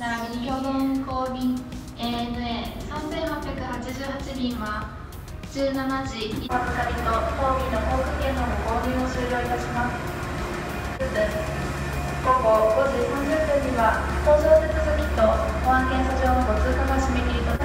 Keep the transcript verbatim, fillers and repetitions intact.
並びに共同運航便 エーエヌエーさんぜんはっぴゃくはちじゅうはち 便はじゅうしちじお預かりと当便の航空券のご購入を終了いたします。ごごごじさんじゅっぷんには搭乗手続きと保安検査場のご通過が締め切りと